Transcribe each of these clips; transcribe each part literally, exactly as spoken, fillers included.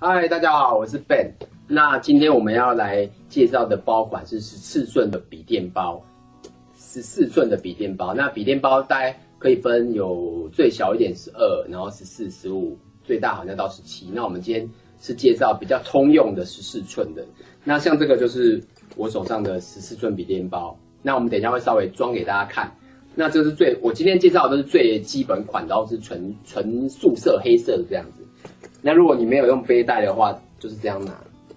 嗨，大家好，我是 Ben。那今天我们要来介绍的包款是十四寸的笔电包，十四寸的笔电包。那笔电包大概可以分有最小一点十二，然后十四、十五，最大好像到十七。那我们今天是介绍比较通用的十四寸的。那像这个就是我手上的十四寸笔电包。那我们等一下会稍微装给大家看。那这是最我今天介绍的都是最基本款，然后是纯纯素色黑色的这样子。那如果你没有用背带的话，就是这样拿。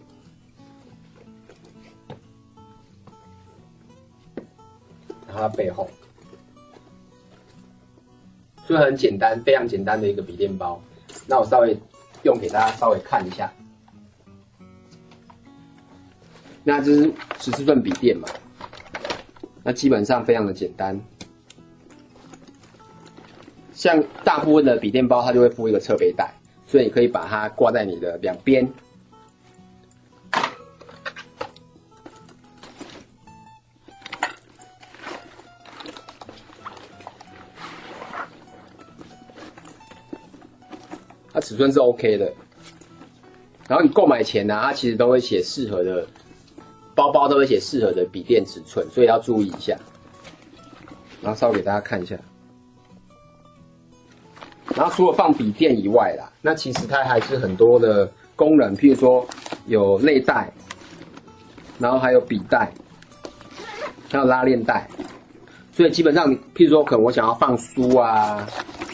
然后它背后，所以很简单，非常简单的一个笔电包。那我稍微用给大家稍微看一下。那这是十四寸笔电嘛？那基本上非常的简单。像大部分的笔电包，它就会附一个侧背带。所以你可以把它挂在你的两边，它尺寸是 OK 的。然后你购买前呢、啊，它其实都会写适合的包包，都会写适合的笔电尺寸，所以要注意一下。然后稍微给大家看一下。然后除了放笔电以外啦，那其实它还是很多的功能，譬如说有内袋，然后还有笔袋，还有拉链袋。所以基本上，譬如说可能我想要放书啊，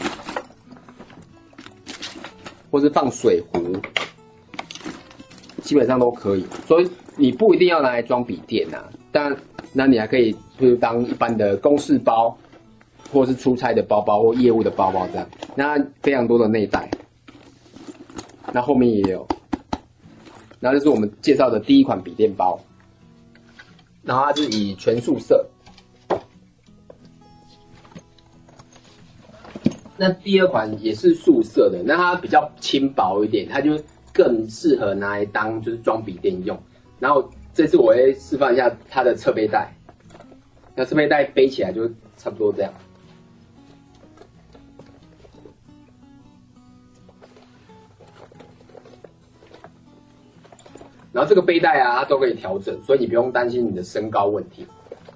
或是放水壶，基本上都可以。所以你不一定要拿来装笔电啊，但那你还可以譬如当一般的公事包。或是出差的包包或业务的包包这样，那非常多的内袋，那后面也有，然后这是我们介绍的第一款笔电包，然后它是以全素色。那第二款也是素色的，那它比较轻薄一点，它就更适合拿来当就是装笔电用。然后这次我会示范一下它的侧背带，那侧背带背起来就差不多这样。然后这个背带啊，它都可以调整，所以你不用担心你的身高问题。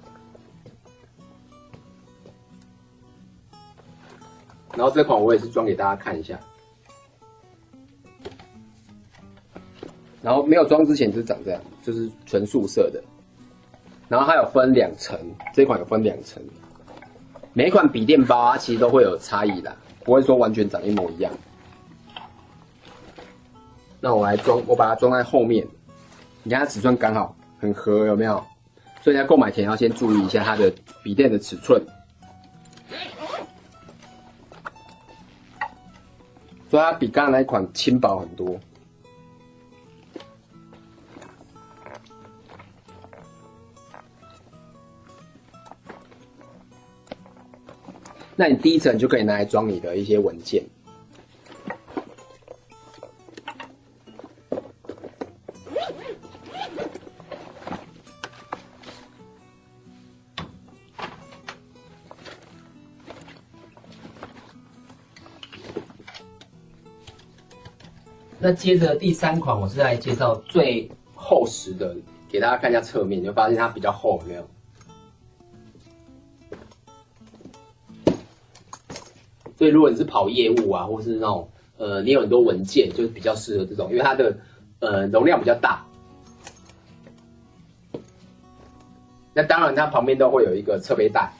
然后这款我也是装给大家看一下。然后没有装之前就是长这样，就是纯素色的。然后它有分两层，这款有分两层。每一款笔电包啊，其实都会有差异啦，不会说完全长一模一样。那我来装，我把它装在后面。你看它尺寸刚好很合，有没有？所以在购买前要先注意一下它的笔电的尺寸。所以它比刚刚那一款轻薄很多。那你第一层就可以拿来装你的一些文件。那接着第三款，我是来介绍最厚实的，给大家看一下侧面，你会发现它比较厚，有没有？所以如果你是跑业务啊，或是那种呃，你有很多文件，就是比较适合这种，因为它的呃容量比较大。那当然，它旁边都会有一个侧背带。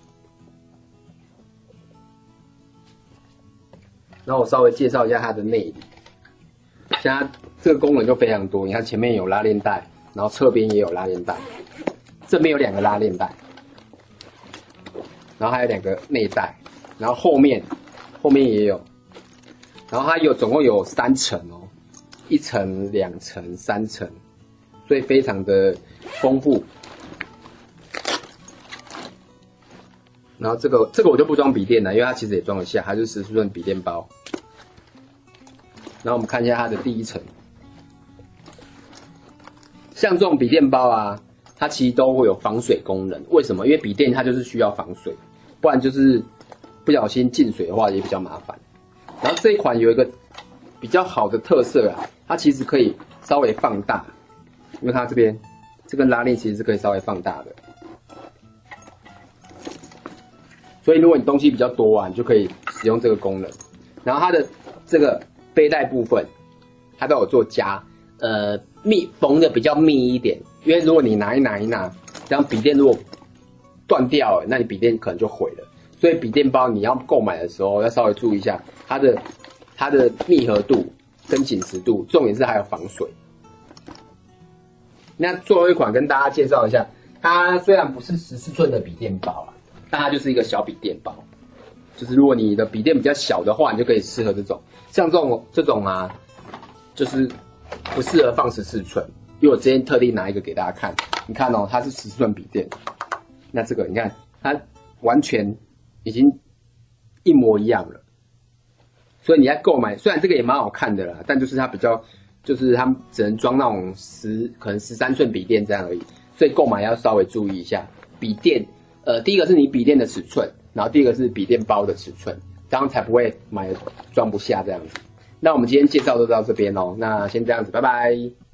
然后我稍微介绍一下它的内里。像它这个功能就非常多，你看前面有拉链带，然后侧边也有拉链带，这边有两个拉链带，然后还有两个内带，然后后面后面也有，然后它有总共有三层哦，一层、两层、三层，所以非常的丰富。然后这个这个我就不装笔电了，因为它其实也装得下，它就是十四寸笔电包。然后我们看一下它的第一层，像这种笔电包啊，它其实都会有防水功能。为什么？因为笔电它就是需要防水，不然就是不小心进水的话也比较麻烦。然后这一款有一个比较好的特色啊， 它其实可以稍微放大，因为它这边这根拉链其实是可以稍微放大的。所以如果你东西比较多啊，你就可以使用这个功能。然后它的这个背带部分，它都有做夹，呃，密缝的比较密一点，因为如果你拿一拿一拿，这样笔电如果断掉了，那你笔电可能就毁了。所以笔电包你要购买的时候，要稍微注意一下它的它的密合度跟紧实度，重点是还有防水。那最后一款跟大家介绍一下，它虽然不是十四寸的笔电包啊，但它就是一个小笔电包。就是如果你的笔电比较小的话，你就可以适合这种，像这种这种啊，就是不适合放十四寸。因为我之前特地拿一个给大家看，你看哦，它是十四寸笔电，那这个你看它完全已经一模一样了。所以你在购买，虽然这个也蛮好看的啦，但就是它比较，就是它只能装那种十可能十三寸笔电这样而已，所以购买要稍微注意一下笔电。呃，第一个是你笔电的尺寸。然后第二个是笔电包的尺寸，这样才不会买装不下这样子。那我们今天介绍就到这边哦，那先这样子，拜拜。